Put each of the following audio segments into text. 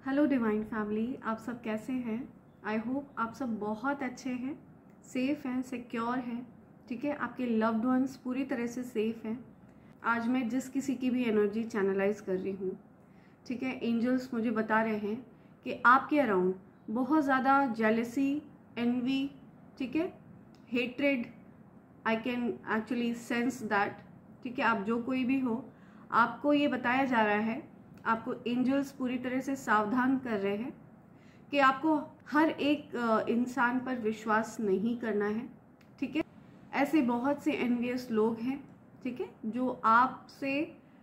Hello divine family, आप सब कैसे हैं। आई होप आप सब बहुत अच्छे हैं, सेफ़ हैं, सिक्योर हैं। ठीक है, आपके लव्ड वंस पूरी तरह से सेफ़ हैं। आज मैं जिस किसी की भी एनर्जी चैनलाइज कर रही हूँ, ठीक है, एंजल्स मुझे बता रहे हैं कि आपके अराउंड बहुत ज़्यादा जेलसी, एनवी, ठीक है, hatred, I can actually sense that. ठीक है, आप जो कोई भी हो, आपको ये बताया जा रहा है, आपको एंजल्स पूरी तरह से सावधान कर रहे हैं कि आपको हर एक इंसान पर विश्वास नहीं करना है। ठीक है, ऐसे बहुत से एनवियस लोग हैं, ठीक है, जो आपसे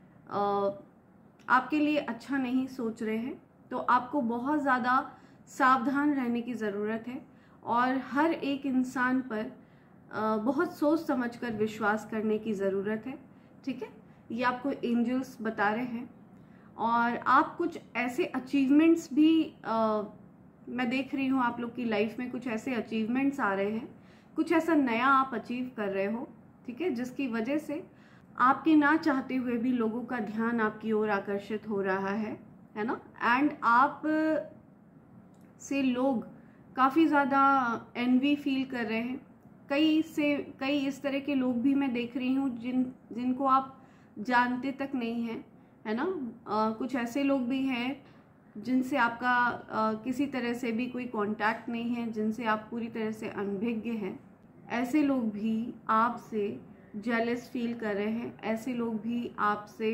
आपके लिए अच्छा नहीं सोच रहे हैं। तो आपको बहुत ज़्यादा सावधान रहने की ज़रूरत है और हर एक इंसान पर बहुत सोच समझकर विश्वास करने की ज़रूरत है। ठीक है, ये आपको एंजल्स बता रहे हैं। और आप कुछ ऐसे अचीवमेंट्स भी मैं देख रही हूँ, आप लोग की लाइफ में कुछ ऐसे अचीवमेंट्स आ रहे हैं, कुछ ऐसा नया आप अचीव कर रहे हो, ठीक है, जिसकी वजह से आपके ना चाहते हुए भी लोगों का ध्यान आपकी ओर आकर्षित हो रहा है ना। एंड आप से लोग काफ़ी ज़्यादा एनवी फील कर रहे हैं। कई इस तरह के लोग भी मैं देख रही हूँ जिनको आप जानते तक नहीं हैं, है ना। कुछ ऐसे लोग भी हैं जिनसे आपका किसी तरह से भी कोई कांटेक्ट नहीं है, जिनसे आप पूरी तरह से अनभिज्ञ हैं। ऐसे लोग भी आपसे जेलस फील कर रहे हैं, ऐसे लोग भी आपसे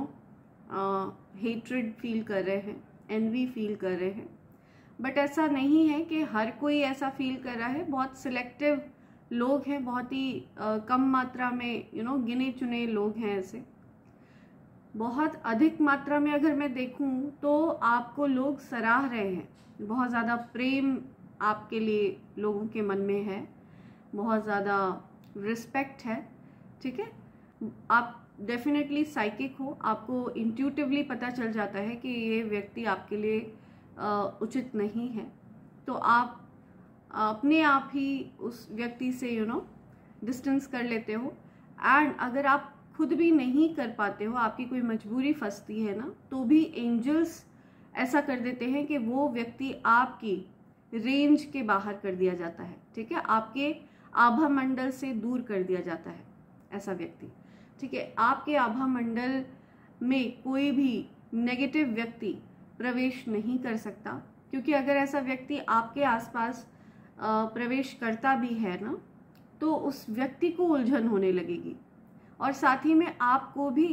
हेट्रेड फील कर रहे हैं, एनवी फील कर रहे हैं। बट ऐसा नहीं है कि हर कोई ऐसा फील कर रहा है। बहुत सिलेक्टिव लोग हैं, बहुत ही कम मात्रा में गिने चुने लोग हैं ऐसे। बहुत अधिक मात्रा में अगर मैं देखूं तो आपको लोग सराह रहे हैं, बहुत ज़्यादा प्रेम आपके लिए लोगों के मन में है, बहुत ज़्यादा रिस्पेक्ट है। ठीक है, आप डेफिनेटली साइकिक हो, आपको इंट्यूटिवली पता चल जाता है कि ये व्यक्ति आपके लिए उचित नहीं है। तो आप अपने आप ही उस व्यक्ति से डिस्टेंस कर लेते हो। एंड अगर आप खुद भी नहीं कर पाते हो, आपकी कोई मजबूरी फंसती है ना, तो भी एंजल्स ऐसा कर देते हैं कि वो व्यक्ति आपकी रेंज के बाहर कर दिया जाता है। ठीक है, आपके आभा मंडल से दूर कर दिया जाता है ऐसा व्यक्ति। ठीक है, आपके आभा मंडल में कोई भी नेगेटिव व्यक्ति प्रवेश नहीं कर सकता, क्योंकि अगर ऐसा व्यक्ति आपके आसपास प्रवेश करता भी है ना, तो उस व्यक्ति को उलझन होने लगेगी और साथ ही में आपको भी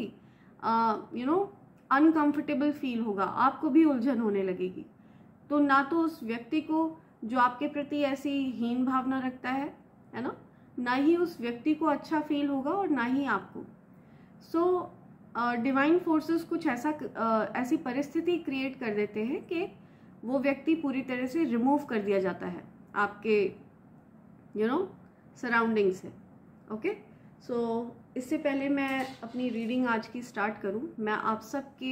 अनकंफर्टेबल फील होगा, आपको भी उलझन होने लगेगी। तो ना तो उस व्यक्ति को जो आपके प्रति ऐसी हीन भावना रखता है ना, ना ही उस व्यक्ति को अच्छा फील होगा और ना ही आपको। सो डिवाइन फोर्सेस कुछ ऐसी परिस्थिति क्रिएट कर देते हैं कि वो व्यक्ति पूरी तरह से रिमूव कर दिया जाता है आपके सराउंडिंग से। ओके, सो इससे पहले मैं अपनी रीडिंग आज की स्टार्ट करूं, मैं आप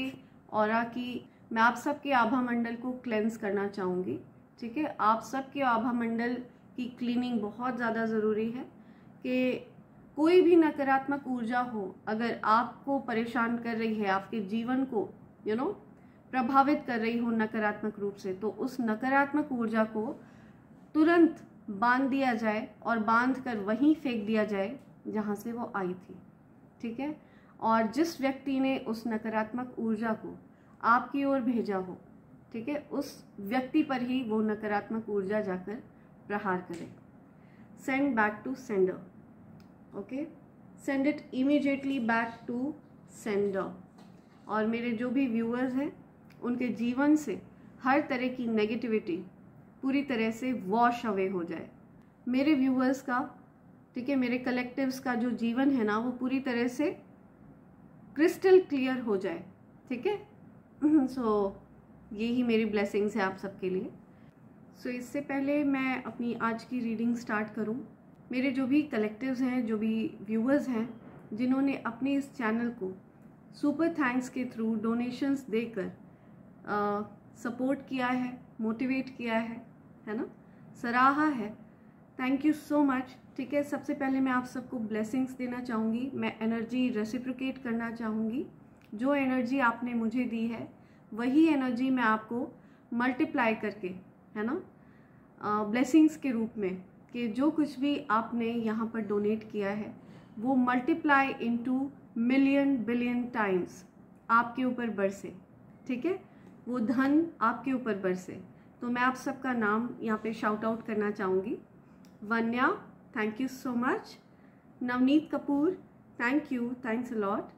सबके आभा मंडल को क्लेंस करना चाहूँगी। ठीक है, आप सबके आभा मंडल की क्लीनिंग बहुत ज़्यादा ज़रूरी है कि कोई भी नकारात्मक ऊर्जा हो, अगर आपको परेशान कर रही है, आपके जीवन को प्रभावित कर रही हो नकारात्मक रूप से, तो उस नकारात्मक ऊर्जा को तुरंत बांध दिया जाए और बांध कर वहीं फेंक दिया जाए जहाँ से वो आई थी। ठीक है, और जिस व्यक्ति ने उस नकारात्मक ऊर्जा को आपकी ओर भेजा हो, ठीक है, उस व्यक्ति पर ही वो नकारात्मक ऊर्जा जाकर प्रहार करे। Send back to sender. Okay, send it immediately back to sender. और मेरे जो भी व्यूअर्स हैं, उनके जीवन से हर तरह की नेगेटिविटी पूरी तरह से वॉश अवे हो जाए। मेरे व्यूअर्स का, ठीक है, मेरे कलेक्टिव्स का जो जीवन है ना, वो पूरी तरह से क्रिस्टल क्लियर हो जाए। ठीक है, सो यही मेरी ब्लेसिंग्स है आप सबके लिए। सो इससे पहले मैं अपनी आज की रीडिंग स्टार्ट करूं, मेरे जो भी कलेक्टिव्स हैं, जो भी व्यूअर्स हैं, जिन्होंने अपने इस चैनल को सुपर थैंक्स के थ्रू डोनेशंस देकर सपोर्ट किया है, मोटिवेट किया है ना, सराहा है, थैंक यू सो मच। ठीक है, सबसे पहले मैं आप सबको ब्लेसिंग्स देना चाहूँगी, मैं एनर्जी रेसिप्रोकेट करना चाहूँगी। जो एनर्जी आपने मुझे दी है, वही एनर्जी मैं आपको मल्टीप्लाई करके, है ना, ब्लेसिंग्स के रूप में, कि जो कुछ भी आपने यहाँ पर डोनेट किया है वो multiply into million billion times आपके ऊपर बरसे, ठीक है, वो धन आपके ऊपर बरसे। तो मैं आप सबका नाम यहाँ पे शाउट आउट करना चाहूँगी। Vanya, thank you so much. Navneet Kapoor, thank you, thanks a lot.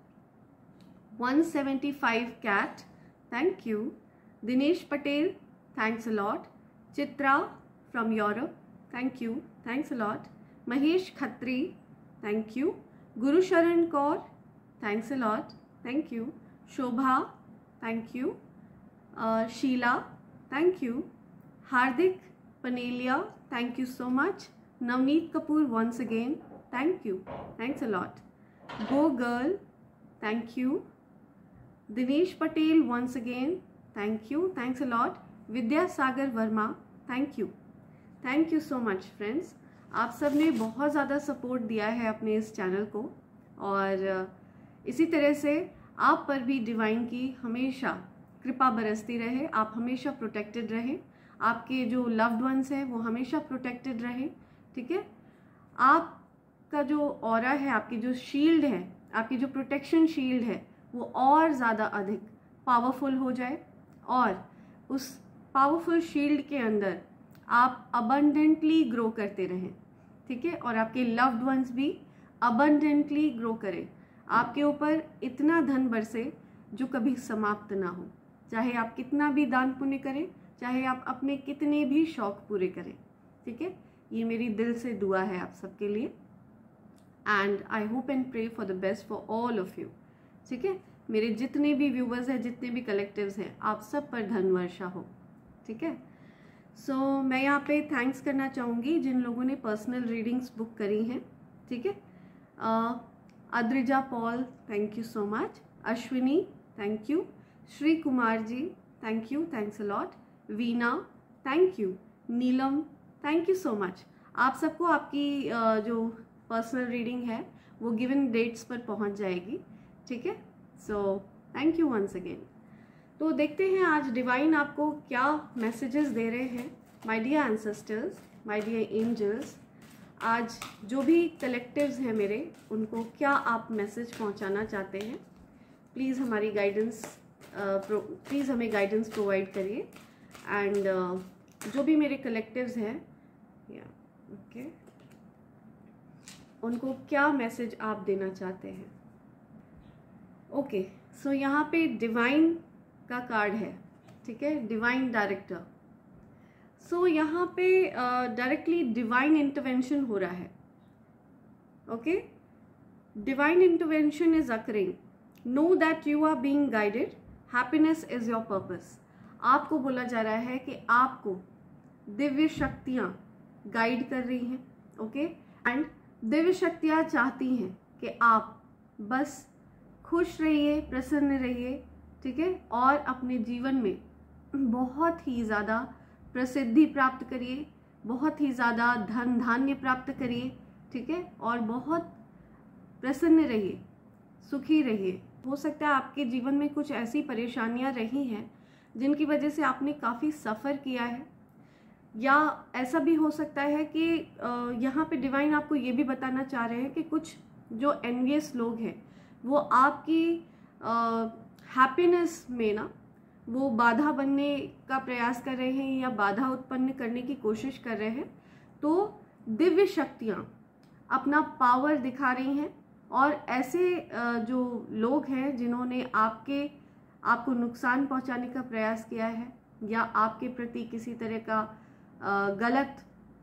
175 cat, thank you. Dinesh Patel, thanks a lot. Chitra from Europe, thank you, thanks a lot. Mahesh Khatri, thank you. Gurusharan Kaur, thanks a lot, thank you. Shobha, thank you. Sheela, thank you. Hardik Panelia, thank you so much. Navneet Kapoor once again, thank you, thanks a lot. Go girl, thank you. Dinesh Patel once again, thank you, thanks a lot. Vidya Sagar Verma, thank you so much friends. आप सब ने बहुत ज़्यादा support दिया है अपने इस channel को, और इसी तरह से आप पर भी डिवाइन की हमेशा कृपा बरसती रहे, आप हमेशा प्रोटेक्टेड रहें, आपके जो लव्ड वंस हैं वो हमेशा प्रोटेक्टेड रहें, ठीक है। आपका जो ऑरा है, आपकी जो शील्ड है, आपकी जो प्रोटेक्शन शील्ड है वो और ज़्यादा अधिक पावरफुल हो जाए, और उस पावरफुल शील्ड के अंदर आप अबंडेंटली ग्रो करते रहें, ठीक है, और आपके लव्ड वंस भी अबंडेंटली ग्रो करें। आपके ऊपर इतना धन बरसे जो कभी समाप्त ना हो, चाहे आप कितना भी दान पुण्य करें, चाहे आप अपने कितने भी शौक पूरे करें, ठीक है। ये मेरी दिल से दुआ है आप सबके लिए, and I hope and pray for the best for all of you, ठीक है। मेरे जितने भी व्यूवर्स हैं, जितने भी कलेक्टिव्स हैं, आप सब पर धन वर्षा हो, ठीक है। सो मैं यहाँ पे थैंक्स करना चाहूँगी जिन लोगों ने पर्सनल रीडिंग्स बुक करी हैं, ठीक है। Adrija Paul, thank you so much. Ashwini, thank you. Shri Kumar ji, thank you, thanks a lot. Veena, thank you. Neelam, thank you so much. आप सबको आपकी जो पर्सनल रीडिंग है वो गिवन डेट्स पर पहुंच जाएगी, ठीक है। So thank you once again. तो देखते हैं आज डिवाइन आपको क्या मैसेजेस दे रहे हैं। My dear ancestors, my dear angels, आज जो भी कलेक्टिव्स हैं मेरे, उनको क्या आप मैसेज पहुंचाना चाहते हैं, प्लीज़ हमारी गाइडेंस, प्लीज़ हमें गाइडेंस प्रोवाइड करिए। एंड जो भी मेरे कलेक्टिव्स हैं, ओके, उनको क्या मैसेज आप देना चाहते हैं। ओके, सो यहाँ पे डिवाइन का कार्ड है, ठीक है, डिवाइन डायरेक्टर। सो यहाँ पे डायरेक्टली डिवाइन इंटरवेंशन हो रहा है, okay. Divine intervention is occurring. Know that you are being guided, happiness is your purpose. आपको बोला जा रहा है कि आपको दिव्य शक्तियाँ गाइड कर रही हैं, ओके, एंड दिव्य शक्तियाँ चाहती हैं कि आप बस खुश रहिए, प्रसन्न रहिए, ठीक है, और अपने जीवन में बहुत ही ज़्यादा प्रसिद्धि प्राप्त करिए, बहुत ही ज़्यादा धन धान्य प्राप्त करिए, ठीक है, और बहुत प्रसन्न रहिए, सुखी रहिए। हो सकता है आपके जीवन में कुछ ऐसी परेशानियां रही हैं जिनकी वजह से आपने काफ़ी सफ़र किया है, या ऐसा भी हो सकता है कि यहाँ पे डिवाइन आपको ये भी बताना चाह रहे हैं कि कुछ जो एनवियस लोग हैं वो आपकी हैप्पीनेस में ना वो बाधा बनने का प्रयास कर रहे हैं या बाधा उत्पन्न करने की कोशिश कर रहे हैं। तो दिव्य शक्तियाँ अपना पावर दिखा रही हैं, और ऐसे जो लोग हैं जिन्होंने आपको नुकसान पहुंचाने का प्रयास किया है या आपके प्रति किसी तरह का गलत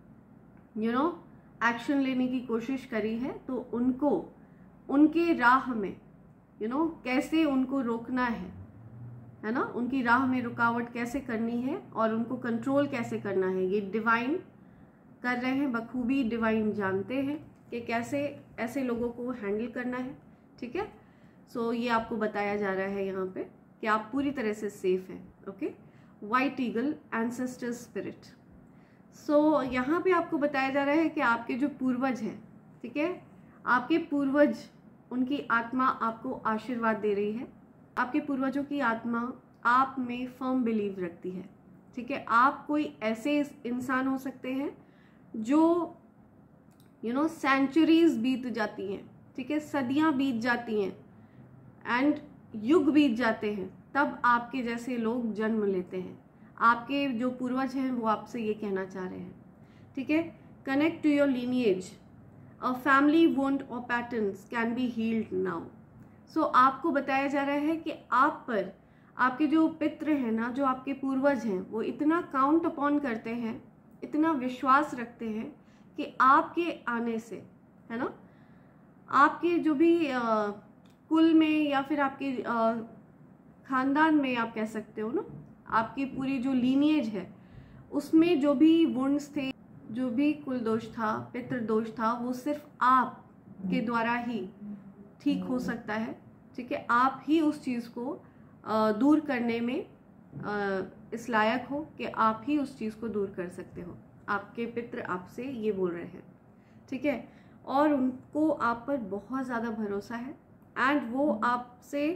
एक्शन लेने की कोशिश करी है, तो उनको उनके राह में कैसे उनको रोकना है ना, उनकी राह में रुकावट कैसे करनी है और उनको कंट्रोल कैसे करना है, ये डिवाइन कर रहे हैं। बखूबी डिवाइन जानते हैं कि कैसे ऐसे लोगों को हैंडल करना है, ठीक है। सो ये आपको बताया जा रहा है यहाँ पे कि आप पूरी तरह से सेफ हैं, okay. White eagle, ancestor spirit. So यहाँ पे आपको बताया जा रहा है कि आपके जो पूर्वज हैं, ठीक है, आपके पूर्वज, उनकी आत्मा आपको आशीर्वाद दे रही है। आपके पूर्वजों की आत्मा आप में फर्म बिलीव रखती है, ठीक है, आप कोई ऐसे इंसान हो सकते हैं जो सेंचुरीज बीत जाती हैं, ठीक है, सदियां बीत जाती हैं एंड युग बीत जाते हैं, तब आपके जैसे लोग जन्म लेते हैं। आपके जो पूर्वज हैं वो आपसे ये कहना चाह रहे हैं, ठीक है। Connect to your lineage, a family wound और patterns can be healed now. So आपको बताया जा रहा है कि आप पर आपके जो पितृ हैं ना, जो आपके पूर्वज हैं, वो इतना काउंट अपॉन करते हैं, इतना विश्वास रखते हैं कि आपके आने से, है ना, आपके जो भी कुल में या फिर आपके खानदान में आप कह सकते हो ना, आपकी पूरी जो लीनिएज है उसमें जो भी वुंड्स थे, जो भी कुल दोष था, पितृ दोष था, वो सिर्फ आप के द्वारा ही ठीक हो सकता है, ठीक है। आप ही उस चीज़ को दूर करने में इस लायक हो कि आप ही उस चीज़ को दूर कर सकते हो। आपके पितृ आपसे ये बोल रहे हैं, ठीक है, और उनको आप पर बहुत ज़्यादा भरोसा है एंड वो आपसे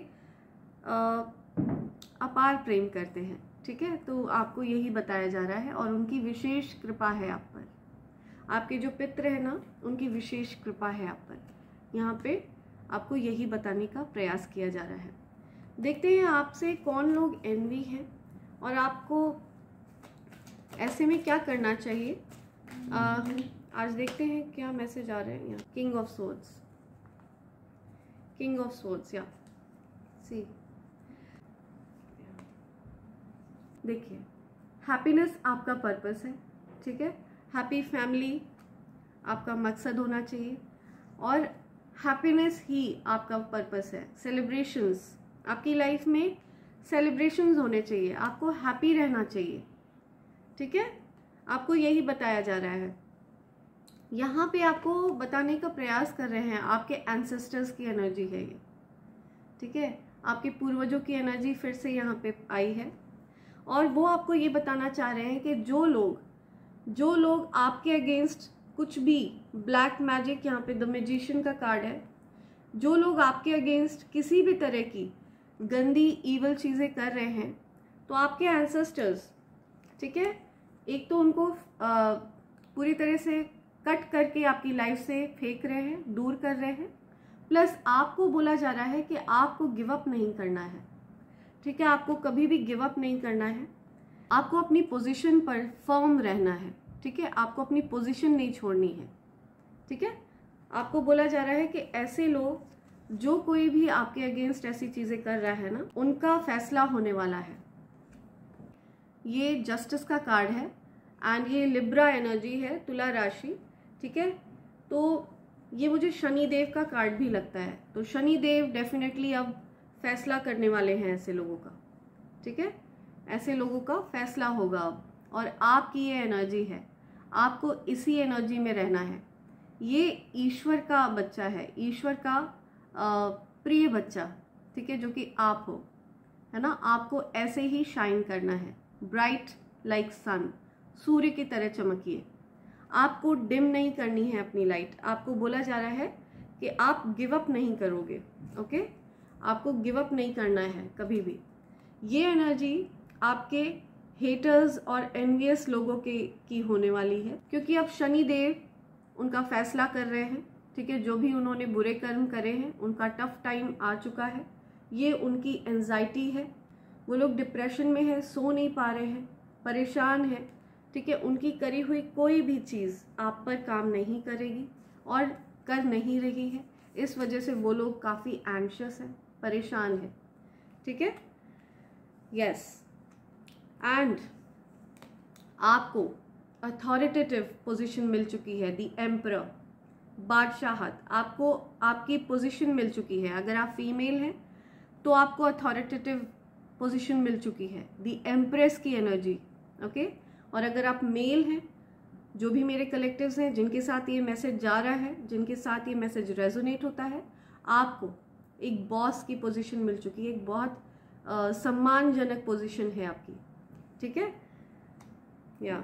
अपार प्रेम करते हैं, ठीक है। तो आपको यही बताया जा रहा है और उनकी विशेष कृपा है आप पर। आपके जो पितृ है ना, उनकी विशेष कृपा है आप पर। यहाँ पे आपको यही बताने का प्रयास किया जा रहा है। देखते हैं आपसे कौन लोग एनवी हैं और आपको ऐसे में क्या करना चाहिए। आज देखते हैं क्या मैसेज आ रहे हैं यहाँ। King of swords, king of swords, या सी, देखिए, हैप्पीनेस आपका पर्पस है, ठीक है। हैप्पी फैमिली आपका मकसद होना चाहिए और हैप्पीनेस ही आपका पर्पस है। सेलिब्रेशंस, आपकी लाइफ में सेलिब्रेशंस होने चाहिए, आपको हैप्पी रहना चाहिए, ठीक है। आपको यही बताया जा रहा है। यहाँ पे आपको बताने का प्रयास कर रहे हैं, आपके एंसेस्टर्स की एनर्जी है ये, ठीक है। आपके पूर्वजों की एनर्जी फिर से यहाँ पे आई है और वो आपको ये बताना चाह रहे हैं कि जो लोग आपके अगेंस्ट कुछ भी ब्लैक मैजिक, यहाँ पे द मैजिशियन का कार्ड है, जो लोग आपके अगेंस्ट किसी भी तरह की गंदी ईवल चीज़ें कर रहे हैं, तो आपके एंसेस्टर्स, ठीक है, एक तो उनको पूरी तरह से कट करके आपकी लाइफ से फेंक रहे हैं, दूर कर रहे हैं, प्लस आपको बोला जा रहा है कि आपको गिव अप नहीं करना है, ठीक है। आपको कभी भी गिव अप नहीं करना है, आपको अपनी पोजीशन पर फर्म रहना है, ठीक है। आपको अपनी पोजीशन नहीं छोड़नी है, ठीक है। आपको बोला जा रहा है कि ऐसे लोग, जो कोई भी आपके अगेंस्ट ऐसी चीज़ें कर रहा है ना, उनका फैसला होने वाला है। ये जस्टिस का कार्ड है एंड ये लिब्रा एनर्जी है, तुला राशि, ठीक है। तो ये मुझे शनिदेव का कार्ड भी लगता है, तो शनिदेव डेफिनेटली अब फैसला करने वाले हैं ऐसे लोगों का, ठीक है। ऐसे लोगों का फैसला होगा अब, और आपकी ये एनर्जी है, आपको इसी एनर्जी में रहना है। ये ईश्वर का बच्चा है, ईश्वर का प्रिय बच्चा, ठीक है, जो कि आप हो, है ना। आपको ऐसे ही शाइन करना है, ब्राइट लाइक सन, सूर्य की तरह चमकिए। आपको डिम नहीं करनी है अपनी लाइट। आपको बोला जा रहा है कि आप गिव अप नहीं करोगे, ओके। आपको गिव अप नहीं करना है कभी भी। ये एनर्जी आपके हेटर्स और एनवियस लोगों की होने वाली है, क्योंकि अब शनि देव उनका फैसला कर रहे हैं, ठीक है। जो भी उन्होंने बुरे कर्म करे हैं, उनका टफ टाइम आ चुका है। ये उनकी एंजाइटी है, वो लोग डिप्रेशन में है, सो नहीं पा रहे हैं, परेशान है, ठीक है। उनकी करी हुई कोई भी चीज़ आप पर काम नहीं करेगी और कर नहीं रही है, इस वजह से वो लोग काफ़ी एंग्शियस हैं, परेशान है, ठीक है। यस, एंड आपको अथॉरिटेटिव पोजीशन मिल चुकी है, द एम्परर, बादशाहत। आपको आपकी पोजीशन मिल चुकी है। अगर आप फीमेल हैं तो आपको अथॉरिटेटिव पोजीशन मिल चुकी है, द एम्प्रेस की एनर्जी, ओके। और अगर आप मेल हैं, जो भी मेरे कलेक्टिव्स हैं जिनके साथ ये मैसेज जा रहा है, जिनके साथ ये मैसेज रेजोनेट होता है, आपको एक बॉस की पोजीशन मिल चुकी है, एक बहुत सम्मानजनक पोजीशन है आपकी, ठीक है। या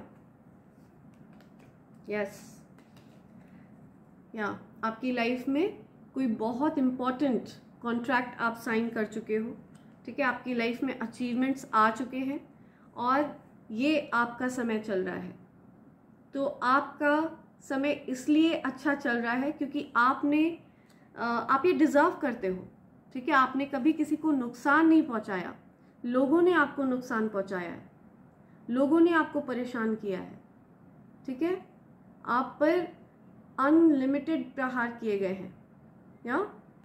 यस, या आपकी लाइफ में कोई बहुत इम्पोर्टेंट कॉन्ट्रैक्ट आप साइन कर चुके हो, ठीक है। आपकी लाइफ में अचीवमेंट्स आ चुके हैं और ये आपका समय चल रहा है। तो आपका समय इसलिए अच्छा चल रहा है क्योंकि आप ये डिज़र्व करते हो, ठीक है। आपने कभी किसी को नुकसान नहीं पहुंचाया, लोगों ने आपको नुकसान पहुंचाया है, लोगों ने आपको परेशान किया है, ठीक है। आप पर अनलिमिटेड प्रहार किए गए हैं, या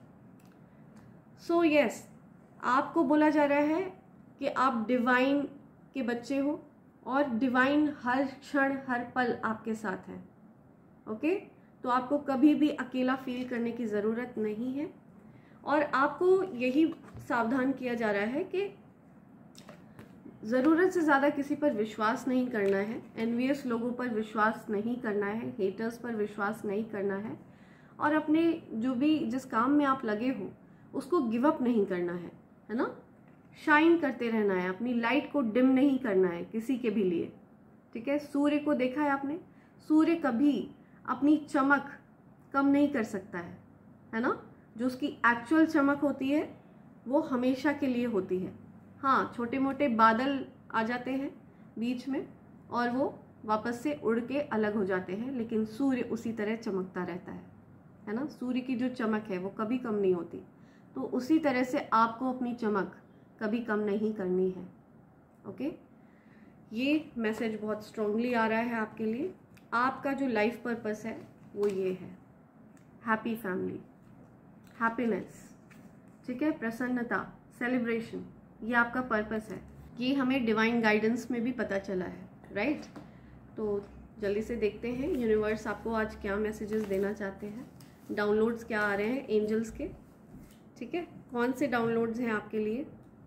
सो यस, आपको बोला जा रहा है कि आप डिवाइन के बच्चे हो और डिवाइन हर क्षण हर पल आपके साथ है। ओके, तो आपको कभी भी अकेला फील करने की ज़रूरत नहीं है। और आपको यही सावधान किया जा रहा है कि ज़रूरत से ज़्यादा किसी पर विश्वास नहीं करना है, एनवियस लोगों पर विश्वास नहीं करना है, हेटर्स पर विश्वास नहीं करना है, और अपने जो भी जिस काम में आप लगे हो उसको गिव अप नहीं करना है ना। शाइन करते रहना है, अपनी लाइट को डिम नहीं करना है किसी के भी लिए, ठीक है। सूर्य को देखा है आपने, सूर्य कभी अपनी चमक कम नहीं कर सकता है ना। जो उसकी एक्चुअल चमक होती है वो हमेशा के लिए होती है। हाँ, छोटे मोटे बादल आ जाते हैं बीच में और वो वापस से उड़ के अलग हो जाते हैं, लेकिन सूर्य उसी तरह चमकता रहता है ना। सूर्य की जो चमक है वो कभी कम नहीं होती। तो उसी तरह से आपको अपनी चमक कभी कम नहीं करनी है। ओके, ये मैसेज बहुत स्ट्रांगली आ रहा है आपके लिए। आपका जो लाइफ पर्पस है वो ये है, हैप्पी फैमिली, हैप्पीनेस, ठीक है, प्रसन्नता, सेलिब्रेशन, ये आपका पर्पस है। ये हमें डिवाइन गाइडेंस में भी पता चला है, राइट। तो जल्दी से देखते हैं यूनिवर्स आपको आज क्या मैसेजेस देना चाहते हैं, डाउनलोड्स क्या आ रहे हैं एंजल्स के, ठीक है। कौन से डाउनलोड्स हैं आपके लिए,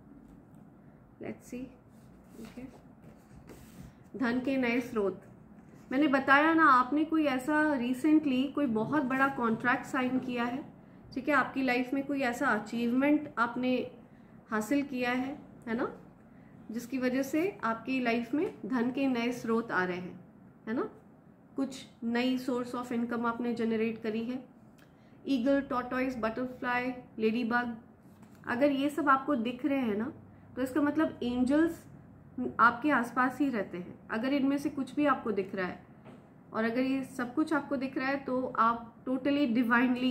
लेट्स सी। ओके, धन के नए स्रोत, मैंने बताया ना, आपने कोई ऐसा रिसेंटली कोई बहुत बड़ा कॉन्ट्रैक्ट साइन किया है, ठीक है। आपकी लाइफ में कोई ऐसा अचीवमेंट आपने हासिल किया है ना, जिसकी वजह से आपकी लाइफ में धन के नए स्रोत आ रहे हैं, है ना। कुछ नई सोर्स ऑफ इनकम आपने जनरेट करी है। Eagle, tortoise, butterfly, ladybug, अगर ये सब आपको दिख रहे हैं ना, तो इसका मतलब एंजल्स आपके आसपास ही रहते हैं। अगर इनमें से कुछ भी आपको दिख रहा है और अगर ये सब कुछ आपको दिख रहा है तो आप टोटली डिवाइनली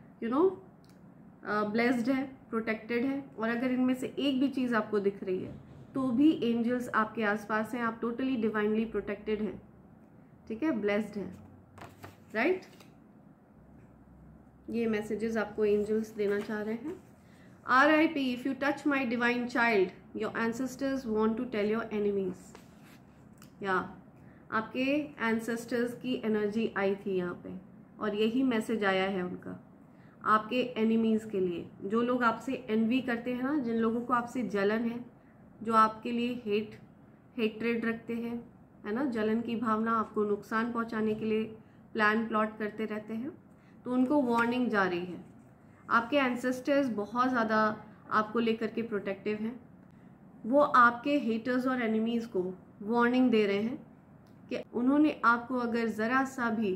ब्लेस्ड है, प्रोटेक्टेड है। और अगर इनमें से एक भी चीज़ आपको दिख रही है तो भी एंजल्स आपके आसपास हैं, आप टोटली डिवाइनली प्रोटेक्टेड हैं, ठीक है, ब्लेस्ड हैं, राइट। ये मैसेजेस आपको एंजल्स देना चाह रहे हैं। RIP, if you touch my divine child, your ancestors want to tell your enemies. या आपके ancestors की एनर्जी आई थी यहाँ पे और यही मैसेज आया है उनका आपके एनिमीज़ के लिए। जो लोग आपसे एनवी करते हैं ना, जिन लोगों को आपसे जलन है, जो आपके लिए हेट्रेड रखते हैं, है ना, जलन की भावना, आपको नुकसान पहुँचाने के लिए प्लान प्लॉट करते रहते हैं, तो उनको वार्निंग जा रही है। आपके एंसेस्टर्स बहुत ज़्यादा आपको लेकर के प्रोटेक्टिव हैं। वो आपके हेटर्स और एनिमीज़ को वार्निंग दे रहे हैं कि उन्होंने आपको अगर ज़रा सा भी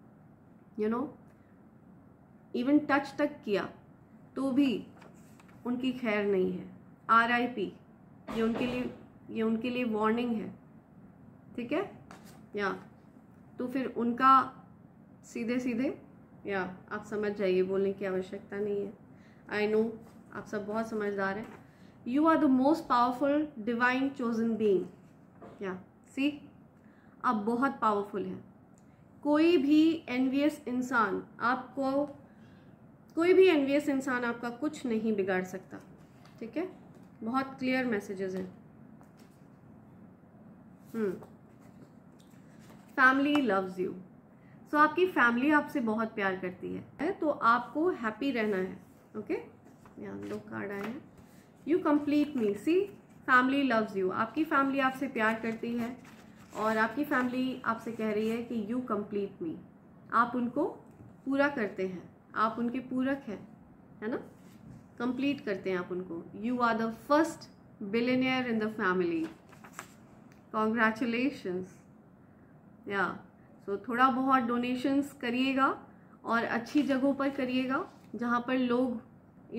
इवन टच तक किया तो भी उनकी खैर नहीं है। RIP, ये उनके लिए वार्निंग है, ठीक है। या तो फिर उनका सीधे या आप समझ जाइए, बोलने की आवश्यकता नहीं है। आई नो आप सब बहुत समझदार हैं। You are the most powerful divine chosen being, या सी, आप बहुत पावरफुल हैं। कोई भी एनवियस इंसान आपका कुछ नहीं बिगाड़ सकता, ठीक है। बहुत क्लियर मैसेजेस हैं। फैमिली लव्स यू, सो आपकी फैमिली आपसे बहुत प्यार करती है, तो आपको हैप्पी रहना है। ओके, यहाँ 2 कार्ड आए हैं। You complete me, see, family loves you, आपकी फैमिली आपसे प्यार करती है और आपकी फैमिली आपसे कह रही है कि यू कंप्लीट मी, आप उनको पूरा करते हैं, आप उनके पूरक हैं, है ना, कंप्लीट करते हैं आप उनको। You are the first billionaire in the family, congratulations. या तो थोड़ा बहुत डोनेशंस करिएगा और अच्छी जगहों पर करिएगा जहाँ पर लोग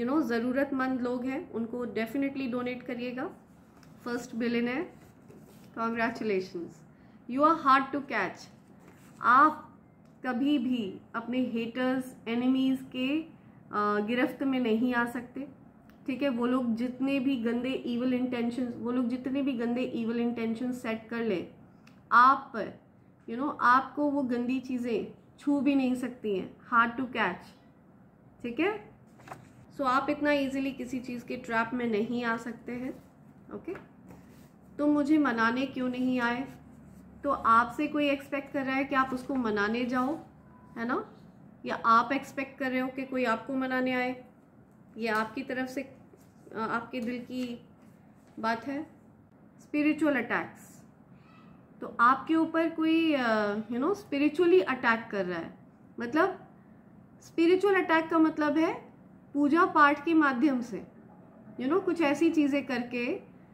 ज़रूरतमंद लोग हैं, उनको डेफिनेटली डोनेट करिएगा। First billionaire, congratulations, you are hard to catch. आप कभी भी अपने हेटर्स, एनिमीज़ के गिरफ्त में नहीं आ सकते, ठीक है। वो लोग जितने भी गंदे इविल इंटेंशन सेट कर ले आप पर, आपको वो गंदी चीज़ें छू भी नहीं सकती हैं, हार्ड टू कैच, ठीक है। सो आप इतना इजीली किसी चीज़ के ट्रैप में नहीं आ सकते हैं, ओके। तो मुझे मनाने क्यों नहीं आए? तो आपसे कोई एक्सपेक्ट कर रहा है कि आप उसको मनाने जाओ, है ना, या आप एक्सपेक्ट कर रहे हो कि कोई आपको मनाने आए? ये आपकी तरफ से आपके दिल की बात है। स्पिरिचुअल अटैक्स, तो आपके ऊपर कोई स्पिरिचुअली अटैक कर रहा है। मतलब स्पिरिचुअल अटैक का मतलब है पूजा पाठ के माध्यम से, कुछ ऐसी चीज़ें करके,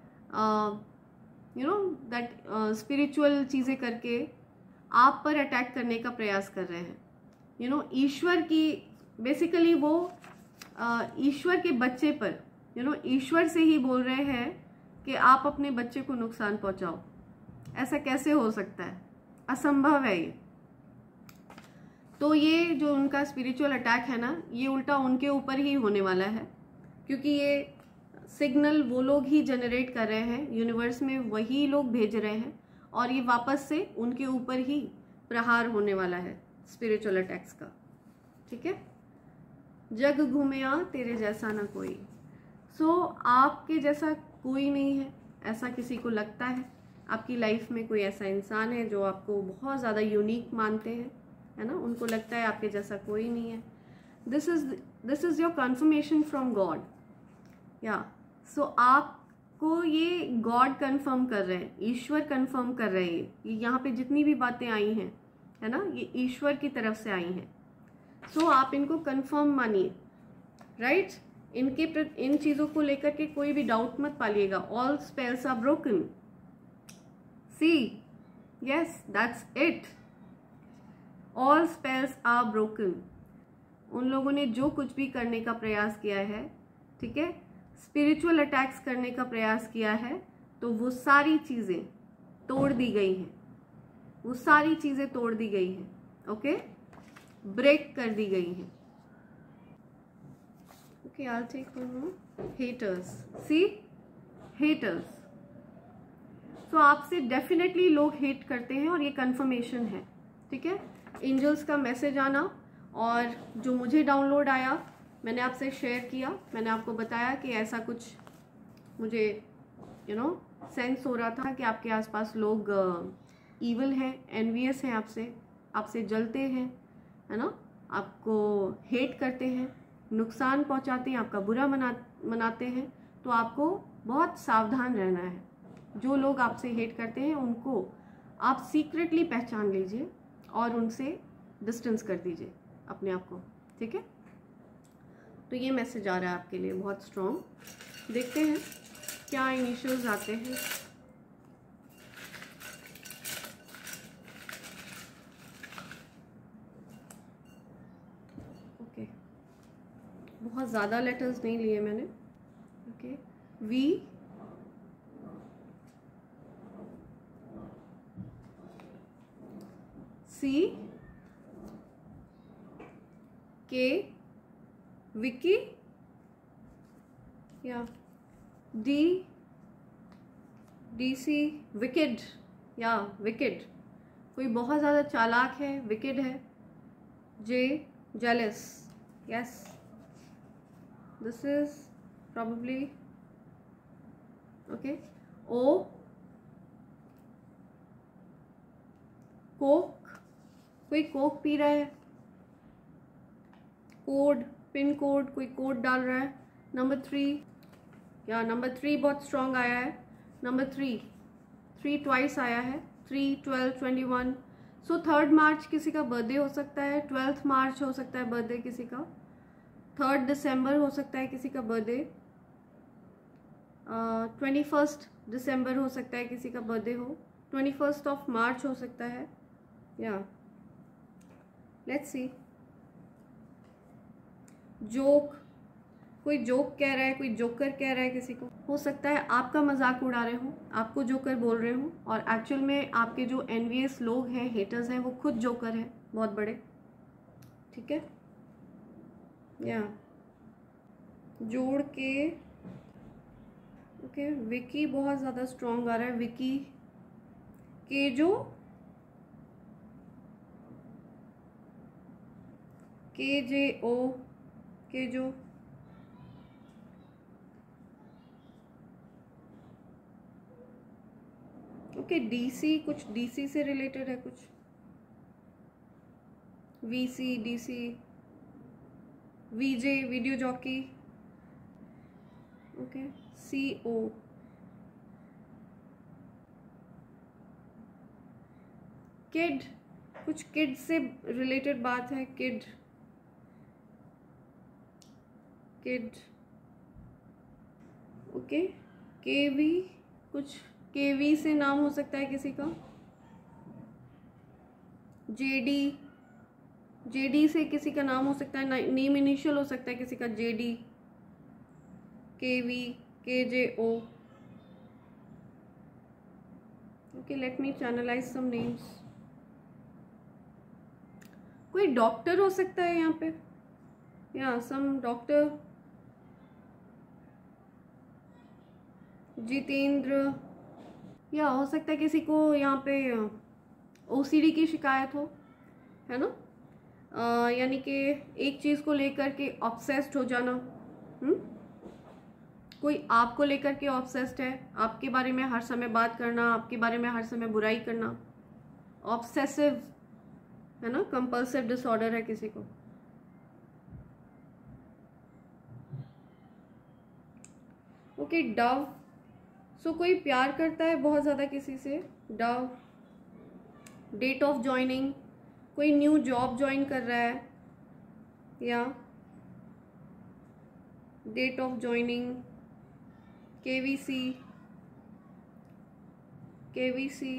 दैट स्पिरिचुअल चीज़ें करके आप पर अटैक करने का प्रयास कर रहे हैं। ईश्वर की, बेसिकली वो ईश्वर के बच्चे पर, ईश्वर से ही बोल रहे हैं कि आप अपने बच्चे को नुकसान पहुंचाओ। ऐसा कैसे हो सकता है? असंभव है ये। तो ये जो उनका स्पिरिचुअल अटैक है ना, ये उल्टा उनके ऊपर ही होने वाला है, क्योंकि ये सिग्नल वो लोग ही जनरेट कर रहे हैं, यूनिवर्स में वही लोग भेज रहे हैं, और ये वापस से उनके ऊपर ही प्रहार होने वाला है स्पिरिचुअल अटैक्स का, ठीक है। जग घूमिया तेरे जैसा ना कोई। सो आपके जैसा कोई नहीं है, ऐसा किसी को लगता है? आपकी लाइफ में कोई ऐसा इंसान है जो आपको बहुत ज़्यादा यूनिक मानते हैं, है ना, उनको लगता है आपके जैसा कोई नहीं है। This is your confirmation from God, या सो आपको ये गॉड कंफर्म कर रहे हैं, ईश्वर कंफर्म कर रहे हैं। ये यहाँ पे जितनी भी बातें आई हैं, है ना, ये ईश्वर की तरफ से आई हैं। सो आप इनको कंफर्म मानिए, राइट। इन चीज़ों को लेकर के कोई भी डाउट मत पालिएगा। All spells are broken. See, yes, that's it. All spells are broken. उन लोगों ने जो कुछ भी करने का प्रयास किया है, ठीक है, स्पिरिचुअल अटैक्स करने का प्रयास किया है, तो वो सारी चीज़ें तोड़ दी गई हैं, वो सारी चीज़ें तोड़ दी गई हैं, ओके, ब्रेक कर दी गई हैं। Okay, I will take one more. Haters, see, haters. तो आपसे डेफिनेटली लोग हेट करते हैं, और ये कंफर्मेशन है, ठीक है। एंजल्स का मैसेज आना, और जो मुझे डाउनलोड आया, मैंने आपसे शेयर किया, मैंने आपको बताया कि ऐसा कुछ मुझे सेंस हो रहा था कि आपके आसपास लोग ईविल हैं, एनवियस हैं, आपसे जलते हैं, है ना, आपको हेट करते हैं, नुकसान पहुंचाते हैं, आपका बुरा मनाते हैं। तो आपको बहुत सावधान रहना है। जो लोग आपसे हेट करते हैं उनको आप सीक्रेटली पहचान लीजिए और उनसे डिस्टेंस कर दीजिए अपने आप को, ठीक है। तो ये मैसेज आ रहा है आपके लिए बहुत स्ट्रॉन्ग। देखते हैं क्या इनिशियल्स आते हैं। ओके, बहुत ज़्यादा लेटर्स नहीं लिए मैंने, okay. We, C, K, Vicky, या डी, डीसी, विकेड, या विकेड, कोई बहुत ज़्यादा चालाक है, विकेड है। J, jealous, yes, this is probably okay. O, Coke, कोई कोक पी रहा है। कोड, पिन कोड, कोई कोड डाल रहा है। नंबर 3, या नंबर 3 बहुत स्ट्रॉन्ग आया है। नंबर 3 ट्वाइस आया है, 3, 12, 21। सो 3 मार्च किसी का बर्थडे हो सकता है, 12 मार्च हो सकता है बर्थडे किसी का, 3 दिसंबर हो सकता है किसी का बर्थडे, 21 दिसंबर हो सकता है किसी का बर्थडे हो, 21 ऑफ मार्च हो सकता है, या लेट्स सी। जोक, कोई जोक कह रहा है, कोई जोकर कह रहा है किसी को, हो सकता है आपका मजाक उड़ा रहे हो, आपको जोकर बोल रहे हो, और एक्चुअल में आपके जो एनवियस लोग हैं, हेटर्स हैं, वो खुद जोकर हैं बहुत बड़े। ठीक है, या जोड़ के ओके, विकी बहुत ज़्यादा स्ट्रॉन्ग आ रहा है, विकी के जो KJO के जो ओके, DC कुछ DC से रिलेटेड है, कुछ VC DC VJ video jockey okay, CO kid, कुछ किड से रिलेटेड बात है, किड ओके, KV कुछ KV से नाम हो सकता है किसी का, JD से किसी का नाम हो सकता है, नेम इनिशियल हो सकता है किसी का, JD KV KJO okay, let me channelize some names. कोई डॉक्टर हो सकता है यहाँ पे, या सम डॉक्टर, जितेंद्र, या हो सकता है किसी को यहाँ पे OCD की शिकायत हो, है ना, यानी कि एक चीज़ को लेकर के ऑब्सेस्ड हो जाना। कोई आपको लेकर के ऑब्सेस्ड है, आपके बारे में हर समय बात करना, आपके बारे में हर समय बुराई करना, ऑब्सेसिव है ना, कंपल्सिव डिसऑर्डर है किसी को। ओके, डव, सो कोई प्यार करता है बहुत ज़्यादा किसी से, डव। डेट ऑफ ज्वाइनिंग, कोई न्यू जॉब ज्वाइन कर रहा है, या date of joining, KVC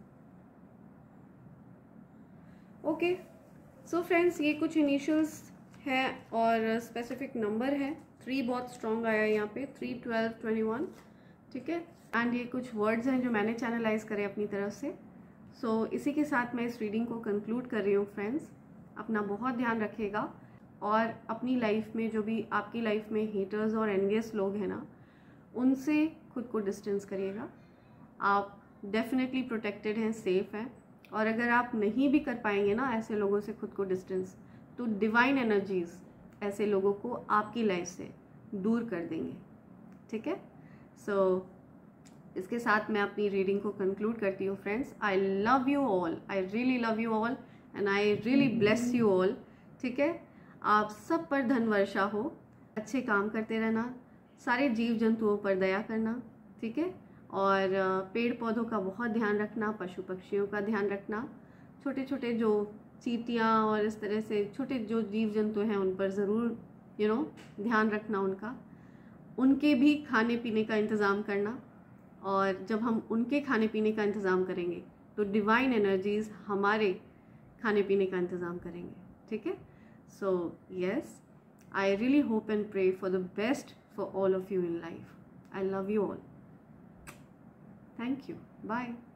okay. So friends, ये कुछ इनिशियल्स है और स्पेसिफिक नंबर है। 3 बहुत स्ट्रॉन्ग आया है यहाँ पे, 3, 12, 21, ठीक है। एंड ये कुछ वर्ड्स हैं जो मैंने चैनलाइज करे अपनी तरफ से। सो इसी के साथ मैं इस रीडिंग को कंक्लूड कर रही हूँ फ्रेंड्स। अपना बहुत ध्यान रखिएगा और अपनी लाइफ में जो भी आपकी लाइफ में हेटर्स और एनवियस लोग हैं ना, उनसे खुद को डिस्टेंस करिएगा। आप डेफिनेटली प्रोटेक्टेड हैं, सेफ हैं। और अगर आप नहीं भी कर पाएंगे ना ऐसे लोगों से खुद को डिस्टेंस, तो डिवाइन एनर्जीज ऐसे लोगों को आपकी लाइफ से दूर कर देंगे, ठीक है। सो इसके साथ मैं अपनी रीडिंग को कंक्लूड करती हूँ friends. I love you all, I really love you all and I really bless you all, ठीक है। आप सब पर धन वर्षा हो, अच्छे काम करते रहना, सारे जीव जंतुओं पर दया करना, ठीक है। और पेड़ पौधों का बहुत ध्यान रखना, पशु पक्षियों का ध्यान रखना, छोटे छोटे जो चींटियाँ और इस तरह से छोटे जो जीव जंतु हैं उन पर ज़रूर ध्यान रखना, उनके भी खाने पीने का इंतज़ाम करना। और जब हम उनके खाने पीने का इंतज़ाम करेंगे तो डिवाइन एनर्जीज़ हमारे खाने पीने का इंतज़ाम करेंगे, ठीक है। So yes, I really hope and pray for the best for all of you in life. I love you all. Thank you. Bye.